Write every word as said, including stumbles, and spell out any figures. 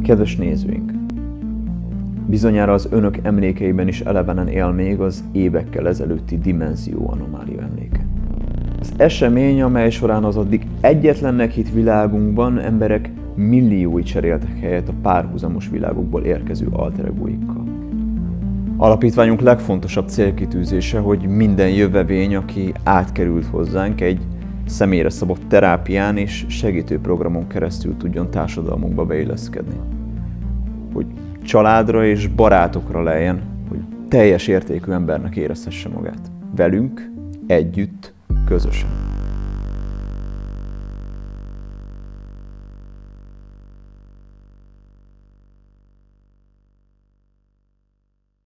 Kedves nézőink! Bizonyára az önök emlékeiben is elevenen él még az évekkel ezelőtti dimenzió anomália emléke. Az esemény, amely során az addig egyetlennek hitt világunkban emberek milliói cseréltek helyet a párhuzamos világokból érkező alter egóikkal. Alapítványunk legfontosabb célkitűzése, hogy minden jövevény, aki átkerült hozzánk, egy személyre szabott terápián és segítőprogramon keresztül tudjon társadalmunkba beilleszkedni. Hogy családra és barátokra lejjen, hogy teljes értékű embernek érezhesse magát. Velünk, együtt, közösen.